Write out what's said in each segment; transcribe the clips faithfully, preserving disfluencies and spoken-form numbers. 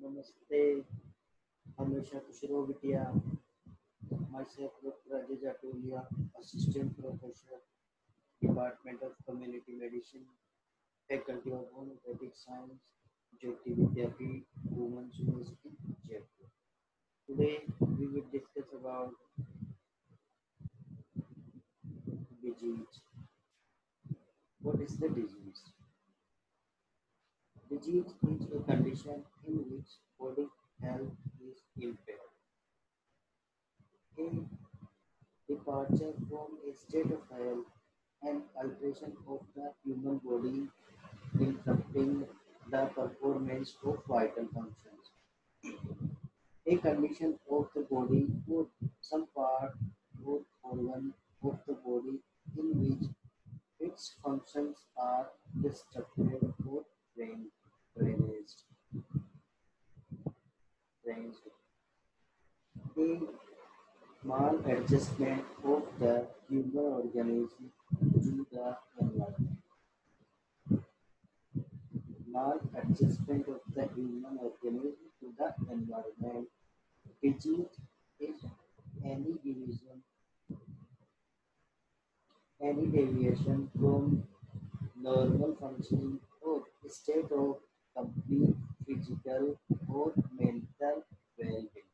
Namaste, Hamisha Kushro Vidya, myself Doctor Ajay Jatolia, Assistant Professor, Department of Community Medicine, Faculty of Homeopathic Science, JAYOTI VIDYAPEETH, Women's University, Jaipur. Today we will discuss about disease. What is the disease? Disease is a condition in which body health is impaired. A departure from a state of health and alteration of the human body interrupting the performance of vital functions. A condition of the body or some part or organ of the body in which its functions are disrupted or drained, drainaged, drained. A maladjustment of the human organism to the environment. Maladjustment of the human organism to the environment. Disease is any division, any deviation from normal functioning or state of complete physical or mental well-being.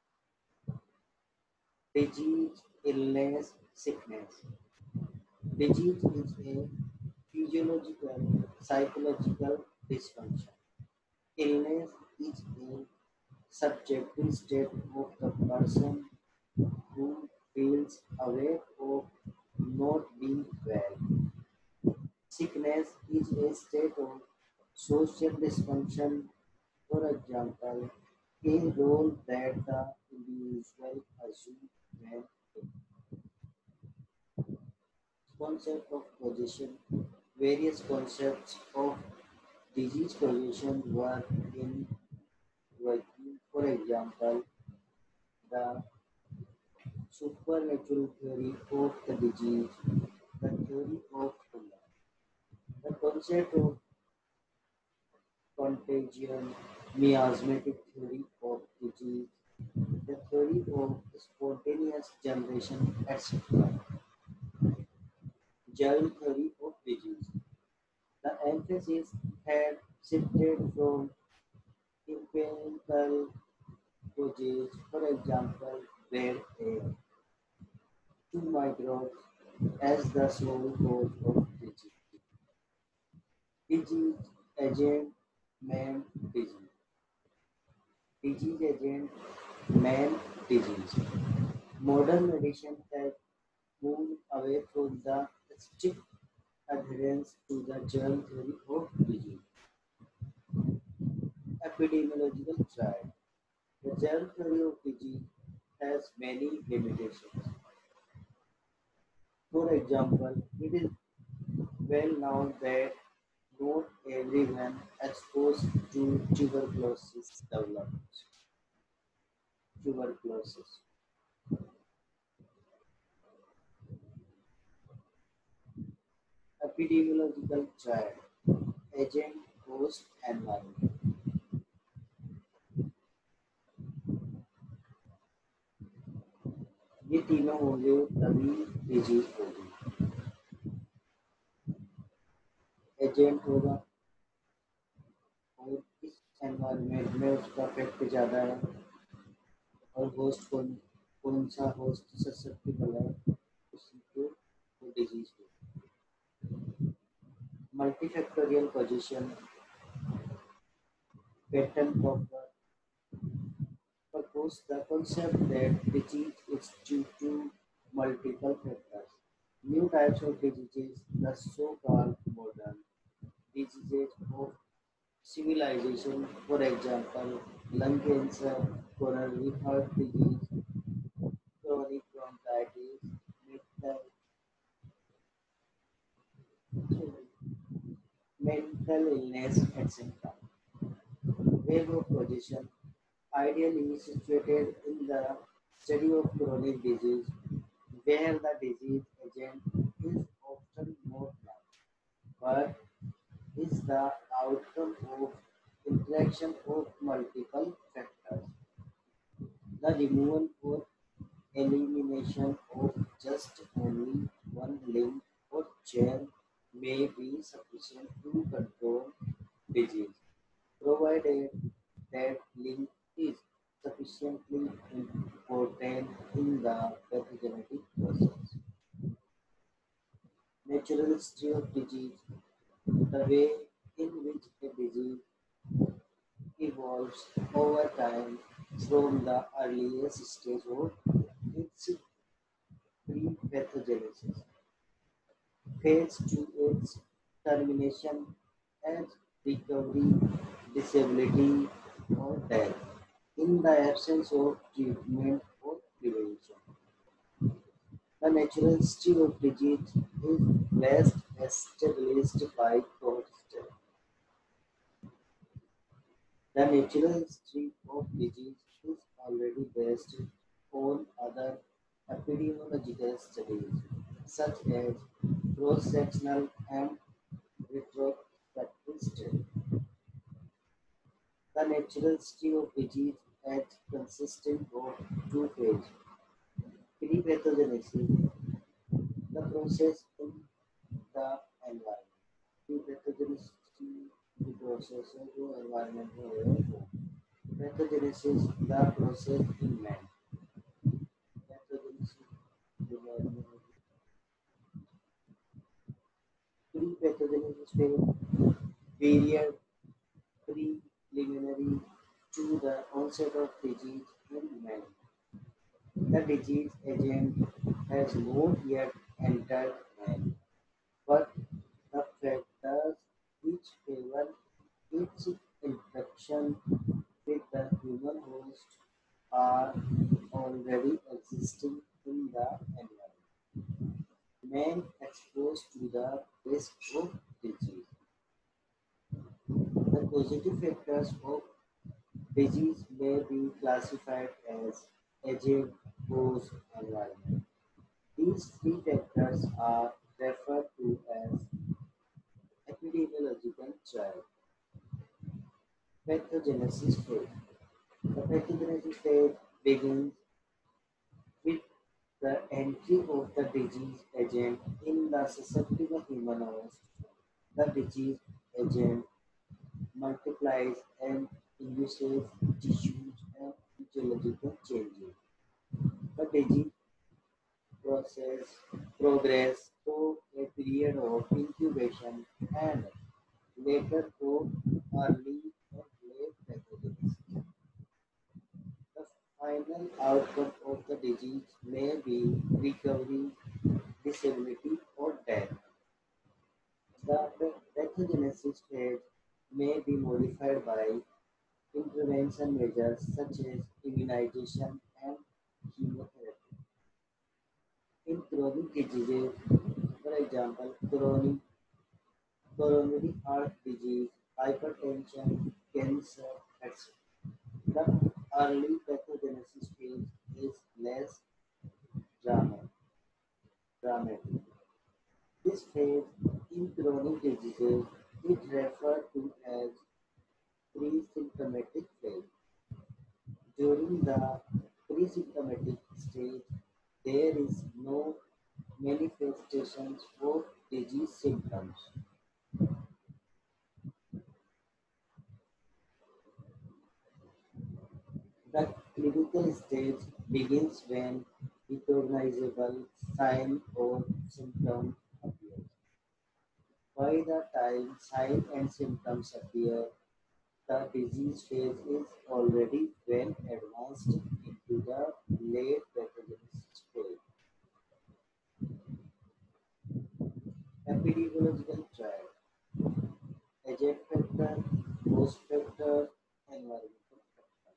Disease, illness, sickness. Disease is a physiological, psychological dysfunction. Illness is a subjective state of the person who feels aware of not being well. Sickness is a state of social dysfunction, for example, a role that the individual assumes when in. Concept of possession. Various concepts of disease possession were in working. For example, the supernatural theory of the disease, the theory of Panda, the concept of contagion, miasmatic theory of disease, the theory of spontaneous generation, et cetera. Germ theory of disease. The emphasis had shifted from empirical causes, for example, bad air, to microbes as the sole cause of disease. Disease agent, man, disease. Disease agent, man, disease. Modern medicine has moved away from the strict adherence to the germ theory of disease. Epidemiological trial. The germ theory of disease has many limitations. For example, it is well known that not everyone exposed to tuberculosis develops tuberculosis. Epidemiological triad, agent, host, environment. ये तीनों होंगे तभी disease होगी. Agent होगा और किस environment में उसका इफेक्ट ज़्यादा है और होस्ट कौन कौन सा होस्ट ससेप्टेबल है उसी को वो डिजीज होगी. Multifactorial position, pattern proper propose the concept that disease is due to multiple factors. New types of diseases, the so-called modern diseases of civilization, for example, lung cancer, coronary heart disease, chronic bronchitis, mental, mental illness, et cetera. Wave of position, ideally situated in the study of chronic disease, where the disease agent is often not known, but is the outcome of interaction of multiple factors. The removal or elimination of just only one link or chain may be sufficient to control disease, provided that link is sufficiently important in the pathogenetic process. Natural history of disease, the way in which a disease evolves over time from the earliest stage of its pre-pathogenesis phase to its termination as recovery, disability, or death in the absence of treatment or prevention. The natural history of disease is best established by Cohn. The natural history of disease is already based on other epidemiological studies, such as cross-sectional and retrospective studies. The natural history of disease is consisting of two phases: pre-pathogenesis, the process in the environment. Pre-pathogenesis, the process of the environment. Pathogenesis, the process in man. Pathogenesis, pre-pathogenesis phase, period preliminary to the onset of disease in man. The disease agent has not yet entered man, but the factors which favor its infection with the human host are already existing in the environment. Man exposed to the risk of disease. The positive factors of disease may be classified as agent, host, environment. These three factors are referred to as epidemiological triad. Pathogenesis phase. The pathogenesis phase begins with the entry of the disease agent in the susceptible human host. The disease agent multiplies and induces tissues and physiological changes. The disease process progress through a period of incubation and later through early or late pathogenesis. The final outcome of the disease may be recovery, disability, or death. The pathogenesis phase may be modified by intervention measures such as immunization and chemotherapy. In chronic diseases, for example, chronic coronary heart disease, hypertension, cancer, et cetera, the early pathogenesis phase is less drama- dramatic. This phase in chronic diseases is referred to as pre-symptomatic phase. During the pre-symptomatic stage, there is no manifestations of disease symptoms. The clinical stage begins when recognizable sign or symptom appears. By the time sign and symptoms appear, the disease phase is already well advanced into the late pathogenesis phase. Epidemiological triad, agent factor, host factor, environmental factor.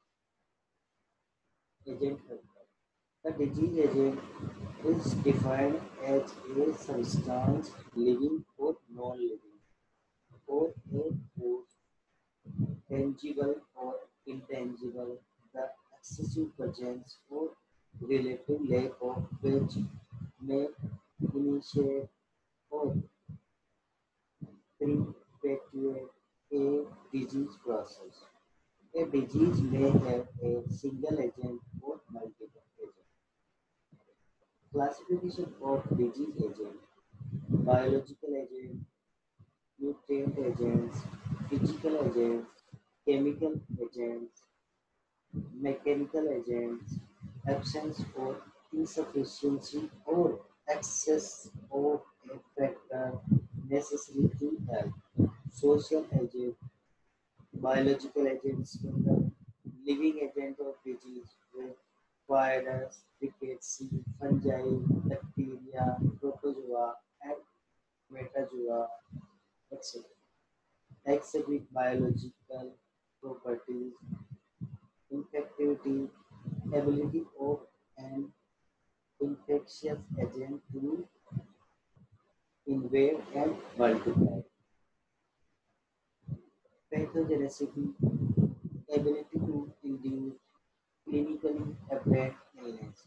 Agent factor. The disease agent is defined as a substance living or non-living, or a force tangible or intangible, the excessive presence or relative lack of which may initiate or perpetuate a disease process. A disease may have a single agent or multiple agents. Classification of disease agent: biological agent, nutrient agents, physical agents, chemical agents, mechanical agents, absence or insufficiency or excess of a factor necessary to health. Social agent: biological agents in the living agent of disease with virus, rickettsial, fungi, bacteria, protozoa, and metazoa, et cetera. Exhibit biological properties, infectivity, ability of an infectious agent to invade and multiply. Pathogenicity, ability to induce clinically apparent illness.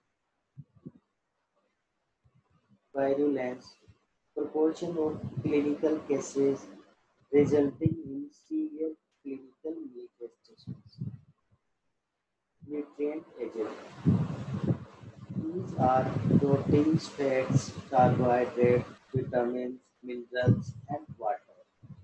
Virulence, proportion of clinical cases resulting in severe clinical manifestations. Nutrient agent. These are proteins, fats, carbohydrates, vitamins, minerals, and water.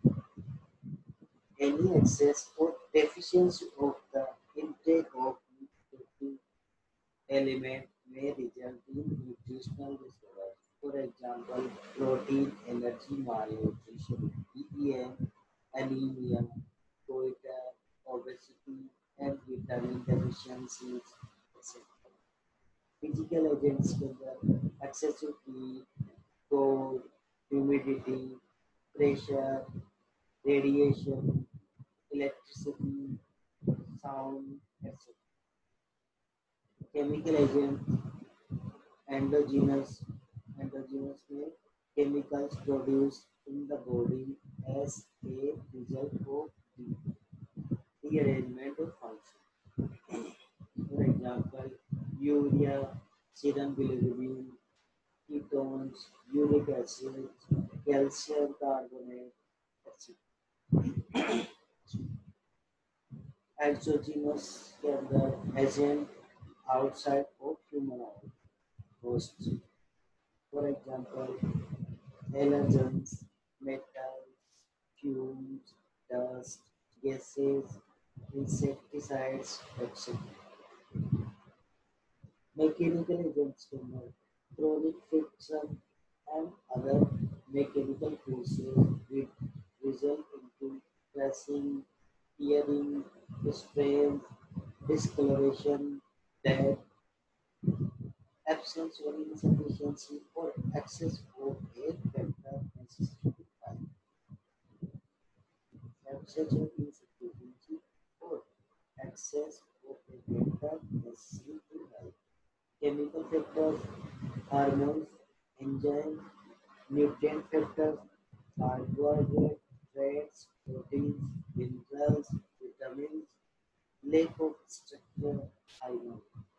Any excess or deficiency of the intake of nutritive element may result in nutritional disorders. For example, protein energy malnutrition, B E N, anemia, goiter, obesity, and vitamin deficiencies, et cetera. Physical agents can be excessive heat, cold, humidity, pressure, radiation, electricity, sound, et cetera. Chemical agents: endogenous endogenous में chemicals produced in the body as a result of the rearrangement of function. For example, urea, serum bilirubin, ketones, uric acid, calcium carbonate, et cetera. Exogenous के अंदर agent outside of human hosts. For example, allergens, metals, fumes, dust, gases, insecticides, et cetera. Mechanical agents can have chronic friction and other mechanical forces which result into crashing, tearing, strains, discoloration, death, absence or insufficiency or excess of air factor necessary to fight. Absence or insufficiency or excess of a factor necessary to health. Chemical factors, hormones, enzymes, nutrient factors, carbohydrates, fats, proteins, minerals, vitamins, lack of structure, iron,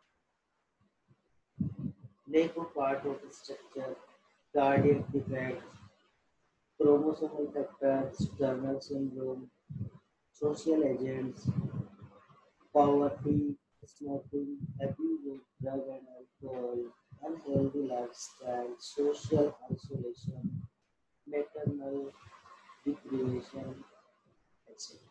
lack of part of structure, cardiac defects, chromosomal factors, Turner syndrome, social agents, poverty, smoking, abuse of drug and alcohol, unhealthy lifestyle, social isolation, maternal deprivation, et cetera.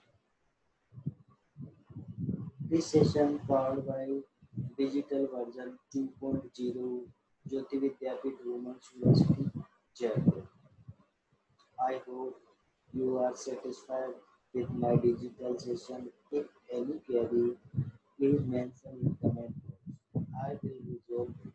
This session powered by digital version 2.0 Jyoti Vidyapeeth Women's University, Jaipur. I hope you are satisfied with my digital session. If any query, please mention in comment box. I will resolve